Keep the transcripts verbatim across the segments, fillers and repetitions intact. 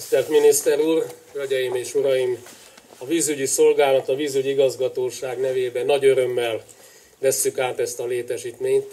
Tisztelt miniszter úr, hölgyeim és uraim! A vízügyi szolgálat, a vízügyi igazgatóság nevében nagy örömmel vesszük át ezt a létesítményt.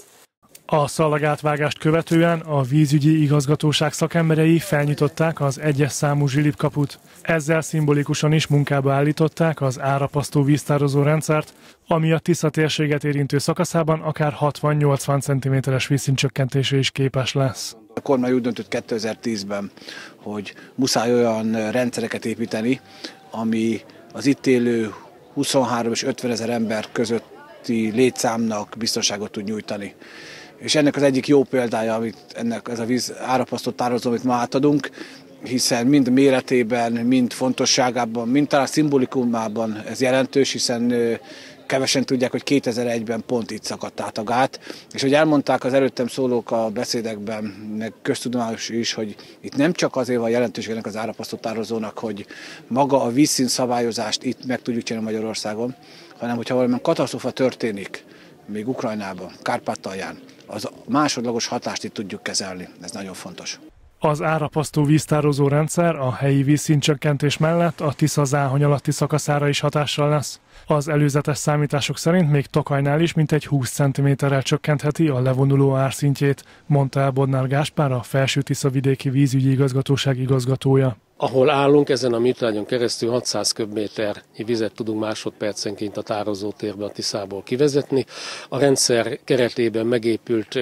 A szalagátvágást követően a vízügyi igazgatóság szakemberei felnyitották az egyes számú zsilipkaput. Ezzel szimbolikusan is munkába állították az árapasztó víztározó rendszert, ami a Tisza térséget érintő szakaszában akár hatvan-nyolcvan centiméteres vízszintcsökkentésre is képes lesz. A kormány úgy döntött kétezer-tízben, hogy muszáj olyan rendszereket építeni, ami az itt élő huszonhárom és ötven ezer ember közötti létszámnak biztonságot tud nyújtani. És ennek az egyik jó példája, amit ennek ez a víz árapasztó tározó, amit ma átadunk, hiszen mind méretében, mind fontosságában, mind talán szimbolikumában ez jelentős, hiszen kevesen tudják, hogy kétezer-egyben pont itt szakadt át a gát, és hogy elmondták az előttem szólók a beszédekben, meg köztudományos is, hogy itt nem csak azért van jelentőségnek az árapasztó tározónak, hogy maga a vízszint szabályozást itt meg tudjuk csinálni Magyarországon, hanem hogyha valamilyen katasztrófa történik, még Ukrajnában, Kárpátalján, az másodlagos hatást itt tudjuk kezelni. Ez nagyon fontos. Az árapasztó víztározó rendszer a helyi vízszintcsökkentés mellett a Tisza-Záhony alatti szakaszára is hatással lesz. Az előzetes számítások szerint még Tokajnál is mintegy húsz centiméterrel csökkentheti a levonuló árszintjét, mondta el Bodnár Gáspár, a Felső-Tisza vidéki vízügyi igazgatóság igazgatója. Ahol állunk, ezen a műtrágyon keresztül hatszáz köbméternyi vizet tudunk másodpercenként a tározótérbe a Tiszából kivezetni. A rendszer keretében megépült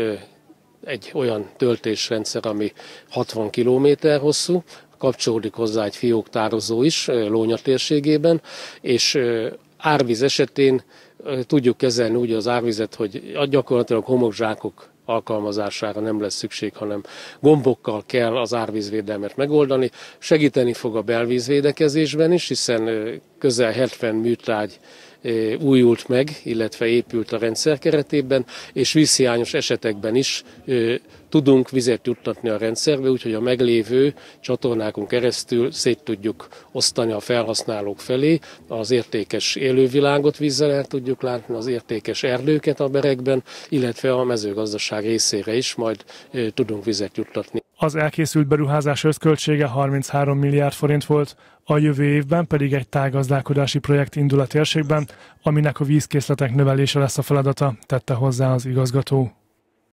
egy olyan töltésrendszer, ami hatvan kilométer hosszú, kapcsolódik hozzá egy fióktározó is Lónya térségében, és árvíz esetén tudjuk kezelni úgy az árvizet, hogy gyakorlatilag homokzsákok alkalmazására nem lesz szükség, hanem gombokkal kell az árvízvédelmet megoldani. Segíteni fog a belvízvédekezésben is, hiszen közel hetven műtrágy újult meg, illetve épült a rendszer keretében, és vízhiányos esetekben is tudunk vizet juttatni a rendszerbe, úgyhogy a meglévő csatornákon keresztül szét tudjuk osztani a felhasználók felé, az értékes élővilágot vízzel el tudjuk látni, az értékes erdőket a berekben, illetve a mezőgazdaság részére is majd tudunk vizet juttatni. Az elkészült beruházás összköltsége harminchárom milliárd forint volt, a jövő évben pedig egy tájgazdálkodási projekt indul a térségben, aminek a vízkészletek növelése lesz a feladata, tette hozzá az igazgató.